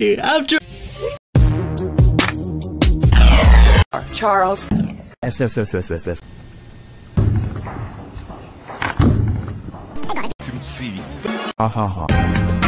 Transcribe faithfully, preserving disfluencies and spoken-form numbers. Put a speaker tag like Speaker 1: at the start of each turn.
Speaker 1: After
Speaker 2: Charles.
Speaker 3: S S S S S S.
Speaker 4: C.
Speaker 3: Ha ha ha.